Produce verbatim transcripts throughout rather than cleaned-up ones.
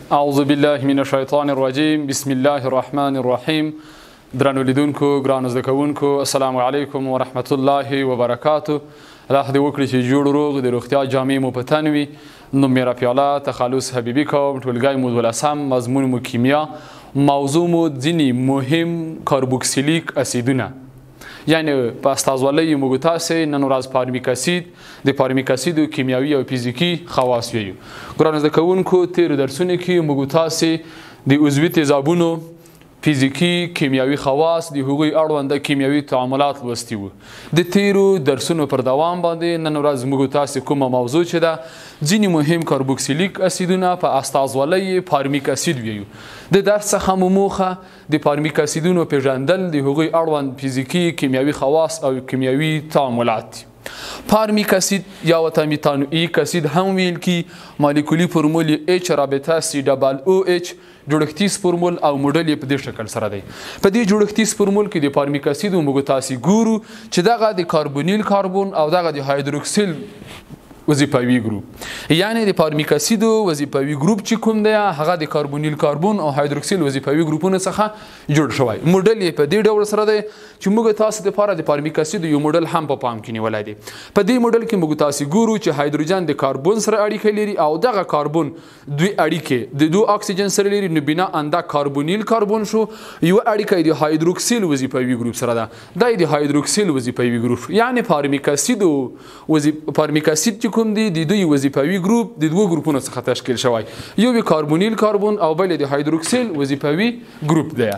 اعوذ بالله من الشیطان الرجیم بسم الله الرحمن الرحیم. درنو لیدونکو ګرانو زده کوونکو السلام علیکم ورحمت الله وبرکاتو. الله دې وکړي چې جوړ روغ د روغتیا جامې مو په تن وي. نوم مې رفیع الله تخلص حبیبي کوم. ټولګی مو دولسم، مضمون مو کیمیا، موضوع مو ځینې مهم کاربوکسیلیک اسیدونه، یعنی په استازولۍ موږ تاسې نن ورځ فارمیک اسید د فارمیک اسیدو کیمیاوي او فیزیکي خواص ویو. ګرانو زده کوونکو تېرو درسونو کې موږ تاسې د عضوي تیزابونو فیزیکي کیمیاوي خواص د هغوی اړونده کیمیاوي تعاملات لوستي وو. د تیرو درسونو پر دوام باندې نن ورځ موږ تاسې کومه موضوع چې ده ځینې مهم کاربوکسیلیک اسیدونه په استازولۍ فارمیک اسید ویو. د درس څخه مو موخه د فارمیک اسیدونو پیژندل، د هغوی اړوند فیزیکي کیمیاوي خواص او کیمیاوي تعاملات. فارمیک اسید یا ورته میتانوئیک اسید هم ویل کی. مالیکولي فرمول اچ رابطه سی ډبل او اچ، جوړښتیز فرمول او موډل یې په دې شکل سره دی. په دې جوړښتیز فرمول کې د فارمیک اسیدو موږ تاسې ګورو چې دغه د کاربونیل کاربون او دغه د هایدروکسیل وظیفوي ګروپ، یعنی د فارمیک اسیدو وظیفوي ګروپ چې کوم دی هغه د کاربونیل کاربون او هایدروکسیل وظیفوي ګروپونو څخه جوړ شوی. موډل یې په دې ډول سره دی چې موږ تاسو لپاره د فارمیک اسیدو یو موډل هم په پام کې نیولی دی. په دې موډل کې موږ تاسې ګورو چې هایدروجن د کاربون سره اړیکه لري او دغه کاربون دوی اړیکې د دوه اکسیجن سره لري، نو بنا انده کاربونیل کاربون شو. یو اړیکه د هایدروکسیل وظیفوي ګروپ سره ده، دا د هایدروکسیل وظیفوي ګروپ، یعنی فارمیک اسیدو فارمیک اسید چې کوم دی د دوی وظیفوي ګروپ د دوه ګروپونو څخه تشکیل شوی، یو یې کاربونیل کاربون او بل د هایدروکسیل وظیفوي ګروپ دی.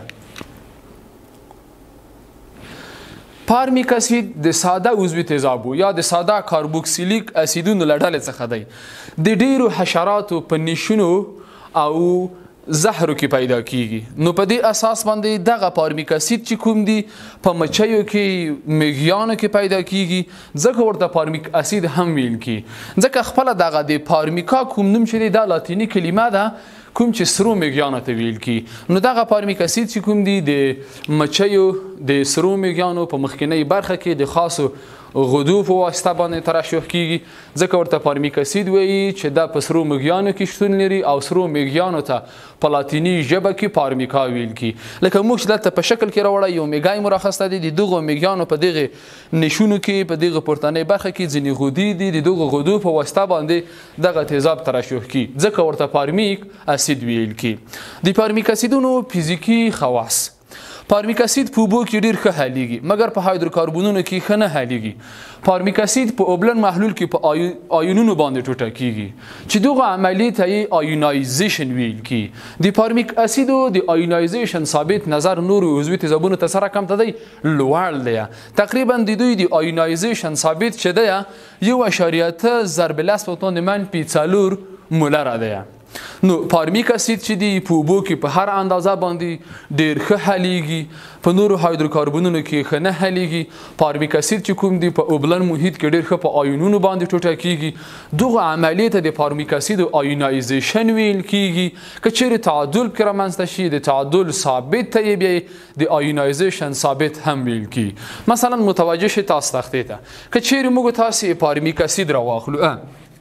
فارمیک اسید د ساده عضوي تیزابو یا د ساده کاربوکسیلیک اسیدونو له ډلې څخه دی. د ډیرو حشراتو په نیشونو او زهرو کې پیدا کیږي، نو په دې اساس باندې دغه فارمیک اسید چې کوم دی په مچیو کې، میږیانو کې پیدا کیږي، ځکه ورته فارمیک اسید هم ویل کی. ځکه خپله دغه د فارمیکا کوم نوم چې دی دا لاتینی کلمه ده کوم چې سرو میږیانو ته ویل کی. نو دغه فارمیک اسید چې کوم دی د مچیو د سرو میږیانو په مخکینۍ برخه کې د خاصو غدو په واسطه باندې ترشح کیږي، ځکه ورته فارمیک اسید وایي چې دا په سرو میږیانو کې شتون لري او سرو میږیانو ته په لاتیني ژبه کې فارمیکا ویل کی. لکه موږ چې دلته په شکل کې راوړی یو میږی مو راخسته دی، د دغو میږیانو په دغې نیشونو کې په دغه پورتنۍ برخه کې ځینې غدې دي، د دغو غدو په واسطه باندې دغه تیزاب ترشح کی، ځکه ورته فارمیک اسید ویل کی. د فارمیک اسیدونو فیزیکي خواص: فارمیک اسید په اوبو کې ډیر ښه حلیږي، مګر په هایدروکاربونونو کې ښه نه حلیږي. فارمیک اسید په اوبلن محلول کې په آیونونو باندې ټوټه کیږي چې دغه عملیې ته یې آیونایزیشن ویل کی. د فارمیک اسیدو د آیونایزیشن ثابت نظر نورو عضوي تیزابونو ته سره کم ته دی لوړ دی. تقریبا د دوی د آیونایزیشن ثابت چې دی یو اشاریه ته ضرب لس په توند منفي څلور مولره دی. نو فارمیک اسید چې دی په اوبو کې په هر اندازه باندې ډیر ښه حلیږي، په نورو هایدروکاربونونو کې ښه نه حلیږي. فارمیک اسید چې کوم دی په اوبلن محیط کې ډیر ښه په آیونونو باندې ټوټه کیږي، دغه عملیې ته د فارمیک اسید آیونایزیشن ویل کیږي. که چیرې تعادل پکې رامنځته شي، د تعادل ثابت ته یې بیا د آیونایزیشن ثابت هم ویل کیږي. مثلا متوجه شئ تاسو تختې ته، که چیرې موږ تاسې فارمیک اسید راواخلو،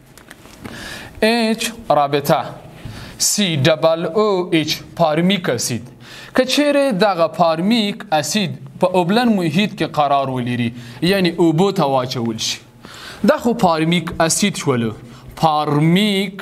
اچ رابطه سی ډبل او اچ فارمیک اسید، که چیرې دغه فارمیک اسید په اوبلن محیط کې قرار ولري، یعنی اوبو ته واچول شي، دا خو فارمیک اسید شولو. فارمیک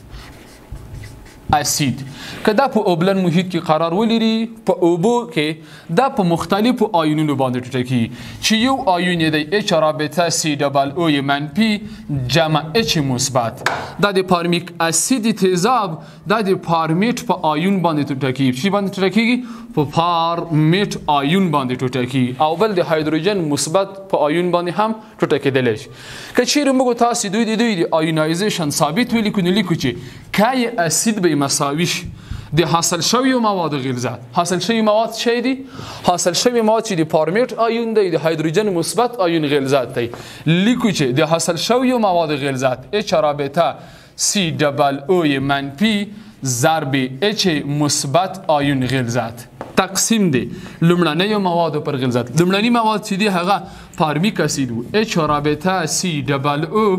اسید که دا په اوبلن محیط کې قرار ولري، په اوبو کې دا په مختلفو آیونونو باندې ټوټه کیږي چې یو آیون یې دی اچ رابطه سی ډبل او منفي جمع اچ مثبت. دا د فارمیک اسید تیزاب دا د فارمیټ په آیون باندې ټوټه کیږي. چې باندې ټوټه کیږي؟ په فارمیټ آیون باندې ټوټه کیږي، او بل د هایدروجن مثبت په آیون باندې هم ټوټه کیدلی شي. که چیرې موږ تاسې دوی د دوی د آیونایزیشن ثابت ولیکو، نو لیکو چې کای اسید به مساوي شي د حاصل شویو موادو غلظت. حاصل شوی مواد چی دي؟ حاصل شوی مواد چې د فارمیټ آیون دی د هایدروجن مثبت آیون غلظت دی. لیکو چې د حاصل شویو مواد غلظت اچ رابطه سی ډبل او منفي ضرب اچ مثبت آیون غلظت تقسیم دی لومړنیو موادو پر غلظت. لومړنی مواد چې دی هغه فارمیک اسید و، اچ رابطه سی ډبل او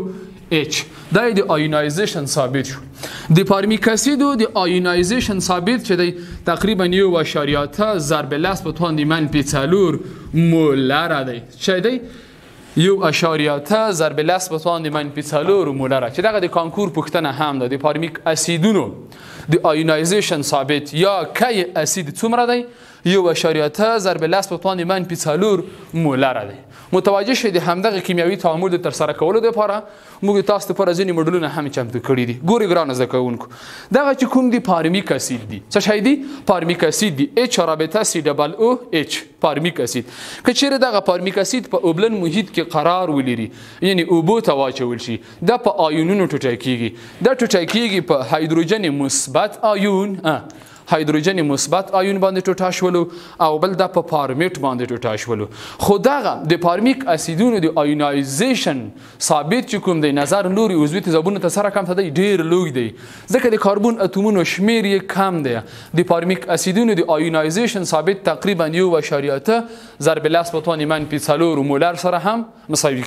H دا د آیونایزیشن ثابت شو د فارمیک اسیدو د آیونایزیشن ثابت چې دی تقریبا یو اشاریه اته ضرب لس په توان د منفي څلور مولر دی چې دی یو اشاریه اته ضرب لس په توان د منفي څلور مولر چې دغه د کانکور پوښتنه هم ده د فارمیک اسیدونو د آیونایزیشن ثابت یا کی اسید څومره دی یو اشاریه اته ضرب لس په توان د منفي څلور مولر دی متوجه شئ د همدغه کیمیاوي تعامل د ترسره کولو دپاره موږ تاسو دپاره ځینې موډلونه هم چمتو کړي دي ګورئ ګرانو زده کوونکو دغه چې کوم دي فارمیک اسید دي څه شی دي فارمیک اسید دي اچ رابطه سی ډبل او اچ فارمیک اسید که چیرې دغه فارمیک اسید په اوبلن محیط کې قرار ولري یعنی اوبو ته واچول شي دا په آیونونو ټوټه کیږي دا ټوټه کیږي په هایدروجن مثبت آیون هایدروجن مثبت آیون باندې ټوټه شولو او بل د په فارمیټ باندې ټوټه شولو خو دغه د فارمیک اسیدونو د آیونایزیشن ثابت چې کوم دی نظر نوري عضوي تیزابونو ته سره کم ته دی ډیر لوی دی ځکه د کاربون اتومونو شمیر یې کم دی د فارمیک اسیدونو د آیونایزیشن ثابت تقریبا یو اشاریه اته ضرب لس په توان منفي څلور مولر سره هم مساوي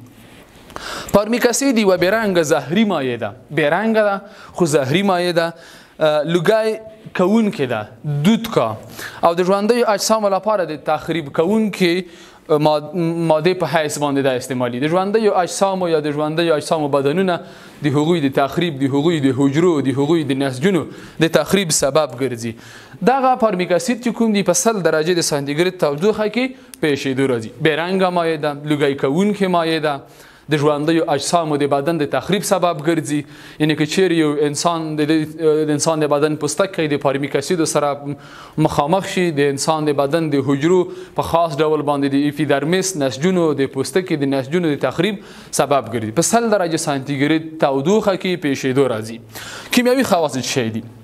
کیږي فارمیک اسید یوه بېرنګه زهري مایع ده بېرنګه ده خو زهري مایع ده لوګی کوونکې ده دود کا او د ژوندیو اجسامو لپاره د تخریب کوونکې ماده په حیث باندې دا استعمالي د ژوندیو اجسامو یا د ژوندیو اجسامو بدنونه د هغوی د تخریب د هغوی د حجرو د هغوی د نسجونو د تخریب سبب ګرځي دغه فارمیک اسید چې کوم دی په سل درجه د سانتیګراد تودوخه کې پیښېدو راځي بېرنګه مایع ده لوګی کوونکې مایع ده د ژوندیو اجسامو د بدن د تخریب سبب ګرځي یعنی که چیرې یو انسان د انسان د بدن پوستکی د فارمیک اسیدو سره مخامخ شي د انسان د بدن د حجرو په خاص ډول باندې د اپیډرمیس نسجونو د پوستکي د نسجونو د تخریب سبب ګرځي په سل درجه سانتیګراد تودوخه کې پیښېدو راځي کیمیاوي خواص څه شی دي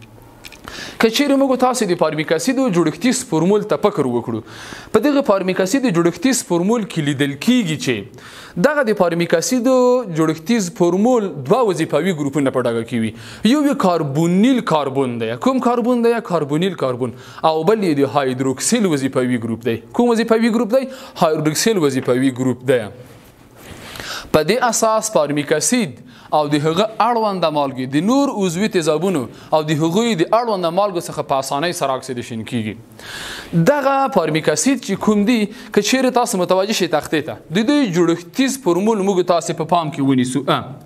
که چیرې موږ تاسو د فارمیک اسیدو جوړښتیز فورمول ته فکر وکړو په دغه فارمیک اسید جوړښتیز فورمول کې لیدل کیږي چې دغه د فارمیک اسیدو جوړښتیز فورمول دوه وظیفوي ګروپونه په ډاګه کوي یو یې کاربونیل کاربون دی کوم کاربون دی کاربونیل کاربون او بل یې د هایدروکسیل وظیفوي ګروپ دی کوم وظیفوي ګروپ دی هایدروکسیل وظیفوي ګروپ دی په دې اساس فارمیک اسید او د هغه اړونده مالګې د نور عضوي تیزابونو او د هغوی د اړونده مالګو څخه په اسانۍ سره اکسیدیشن کیږي دغه فارمیک اسید چې کوم دی که چیرې تاسو متوجه شئ تختې ته د دوی جوړښتیز فورمول موږ تاسو په پام کې ونیسو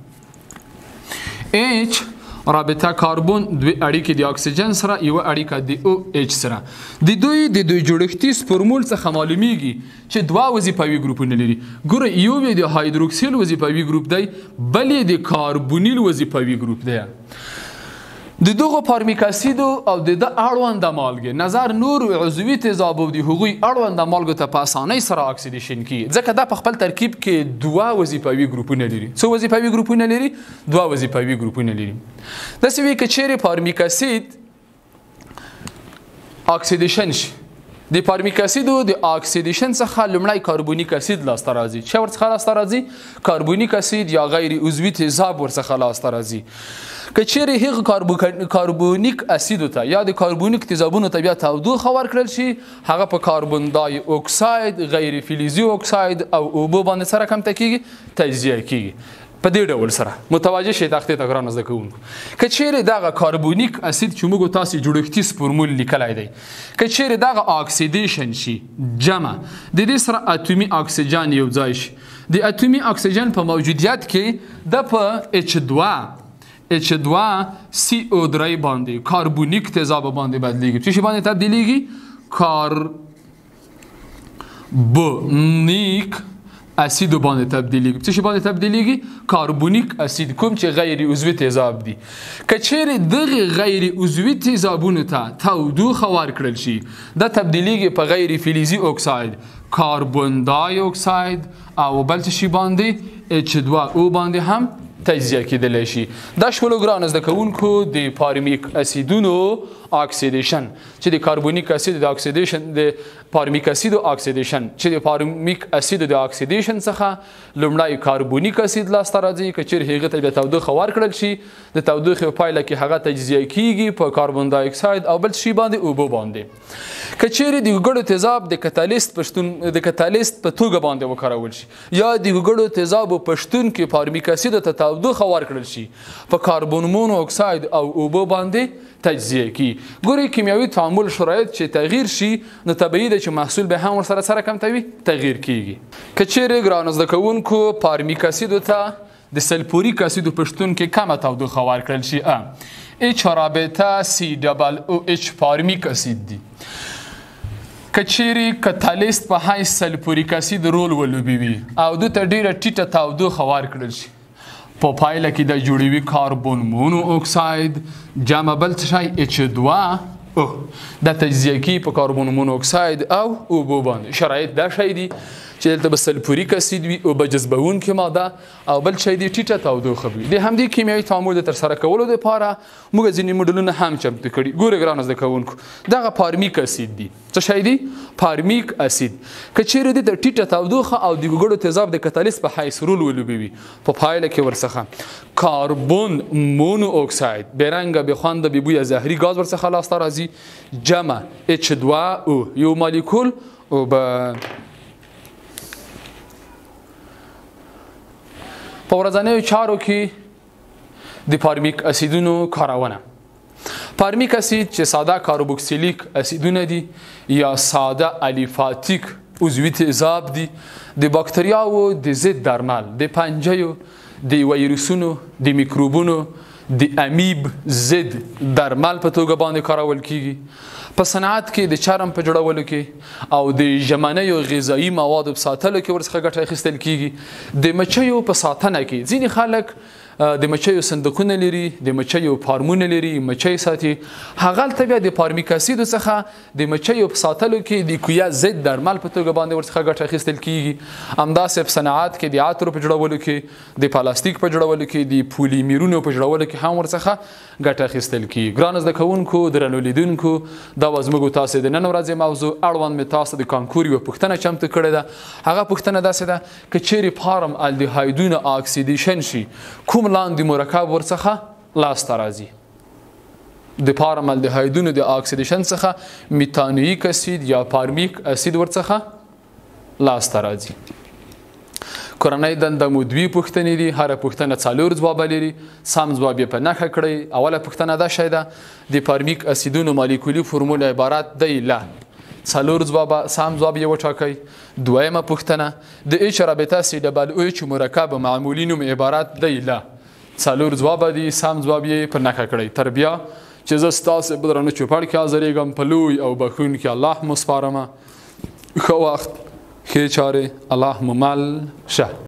اچ رابطه کاربون دوی اړیکې د اکسیجن سره یو اړیکه د او اچ سره د دوی د دوی جوړښتیز فورمول څخه معلومیږي چې دوه وظیفوي ګروپونه لري ګوره یو یې د هایدروکسیل وظیفوي ګروپ دی بل یې د کاربونیل وظیفوي ګروپ دی د دغه فارمیک اسیدو او د د اړونده مالګې نظر نور عضوي تیزابو د هغوی اړونده مالګو ته په اسانۍ سره اکسیدیشن کیږي ځکه دا په خپل ترکیب کې دوه وظیفوي ګروپونه لري څو وظیفوي ګروپونه لري دوه وظیفوي ګروپونه لري داسې وي که چیرې فارمیک اسید اکسیدیشن شي د فارمیک اسیدو د اکسیدیشن څخه لومړی کاربونیک اسید لاسته راځي چې ورڅخه لاسته راځي کاربونیک اسید یا غیر عضوي تیزاب ورڅخه لاسته راځي که چیرې هغه کاربونیک اسیدو ته یا د کاربونیک تیزابونو ته بیا تودوخه ورکړل شي هغه په کاربن دای اکساید غیر فلزي اکساید او اوبو باندې سره کم کیږي تجزیه کیږي په دې ډول سره متوجه شئ تختې ته ګرانو زده کوونکو که چیرې دغه کاربونیک اسید چې موږ تاسو جوړښتیز فورمول لیکلی دی که چیرې دغه اکسیدیشن شي جمع د دې سره اتومي اکسیجن یو ځای شي د اتومي اکسیجن په موجودیت کې د په اچ دوه اچ دوه سی او درې باندې کاربونیک تیزاب باندې بدلیږي څه شي باندې تبدیلیږي کاربونیک اسید باندې تبدیلیږي څه شي باندې تبدیلیږي کاربونیک اسید کوم چې غیر عضوي تیزاب دي که چیرې دغه غیر عضوي تیزابونو ته تودوخه ورکړل شي دا تبدیلیږي په غیر فلزي اکساید کاربن دای اکساید او بل څه شي باندې اچ دوه او باندې هم تجزیه کېدلی شي دا شولو ګرانو زده کوونکو د فارمیک اسیدونو اکسیډیشن چې د کاربونیک اسید د اکسیډیشن د فارمیک اسید اکسیډیشن چې د فارمیک اسید د اکسیډیشن څخه لومړی کاربونیک اسید لاسته راځي که چیرې هغه ته د تودوخه ورکړل شي د تودوخې په پایله کې هغه تجزیه کیږي په کاربن دای اکساید او بل شي باندې اوبو باندې که چیرې د ګډو تیزاب د کتالیست پښتون د کتالیست په توګه باندې وکارول شي یا د ګډو تیزاب پښتون کې فارمیک اسید ته تودوخه ورکړل شي په کاربن مونو اکساید او اوبو باندې تجزیه کی ګوري کیمیاوي تعامل شرایط چې تغییر شي نو طبیعي ده چې محصول به هم ورسره سره کم توي تغییر کیږي که چیرې ګران زده کوونکو فارمیک اسید ته د سلفوریک اسید پښتون کې کمه تودوخه ورکړل شي ا اچ رابطه سی ډبل او اچ فارمیک اسید دی که چیرې کتالیست په حیث سلفوریک اسید رول ولوبوي او د ته ډیره ټیټه تودوخه ورکړل شي په پایله کې د جوړوي کاربن مونو اکساید جمع بل شي اچ دوه او د تجزیه کی په کاربن مونو اکساید او اوبو باندې شرایط دا شي دي چې دلته به سلفوریک اسید وي او به جذبونکې ماده او بل شی دی ټیټه تودوخه وي د همدې کیمیاوي تعامل د ترسره کولو دپاره موږ ځینې موډلونه هم چمتو کړي ګورئ ګرانو زده کوونکو دغه فارمیک اسید دی څه شی دی فارمیک اسید که چیرې د ټیټه تودوخه او د ګوګړو تیزاب د کتالیست په حیث رول ولوبوي په پایله کې ورڅخه کاربن مونو اکساید بېرنګه بېخونده بېبویه زهري ګاز ورڅخه لاسته راځي جمع اچ دوه او یو مالیکول او به په ورځنیو چارو کې د فارمیک اسیدونو کارونه فارمیک اسید چې ساده کاربوکسیلیک اسیدونه دي یا ساده الیفاتیک عضوي تیزاب دي د باکتریاوو د ضد درمل د پنجیو د ویروسونو د میکروبونو د امیب ضد درمل په توګه باندې کارول کیږي په صنعت کې د چرم په جوړولو کې او د ژمنیو غذایي موادو په ساتلو کې ورڅخه ګټه اخیستل کیږي د مچیو په ساتنه کې ځینې خلک د مچیو صندوقونه لري د مچیو فارمونه لري مچۍ ساتي هغلته بیا د فارمیک اسید څخه د مچیو په ساتلو کې د کویا ضد درمل په توګه باندې ورڅخه ګټه اخیستل کیږي همداسې په صنعت کې د عطرو په جوړولو کې د پلاستیک په جوړولو کې د پولیمیرونو په جوړولو کې هم ورڅخه ګټه اخیستل کیږي ګرانو زده کوونکو درنو لیدونکو دا به زموږ تاسو د نن ورځې موضوع اړوند مې تاسو د کانکور یوه پوښتنه چمتو کړې ده هغه پوښتنه داسې ده که چیرې فارم الډیهایدونه اکسیډیشن شي کوم لاندې مرکب ورڅخه لاسته راځي د فارم الډیهایدونو د اکسیډیشن څخه میتانویک اسید یا فارمیک اسید ورڅخه لاسته راځي کورنۍ دنده مو دوی پوښتنې دي هره پوښتنه څلور ځوابه لري سم ځواب یې په نښه کړئ اوله پوښتنه دا شی ده د فارمیک اسیدونو مالیکولي فرمول عبارت دی له څلور ځوابه سم ځواب یې وټاکئ دویمه پوښتنه د اچ رابطه سی ډبل او اچ مرکب معمولي نوم عبارت دی له څلور ځوابه دي سم ځواب یې په نښه کړئ تر بیا چې زه ستاسو په درنو چوپړ کې حاضرېږم په لوی او بخښونکي الله مو سپارمه ښه وخت ښې چارې الله مو مل شه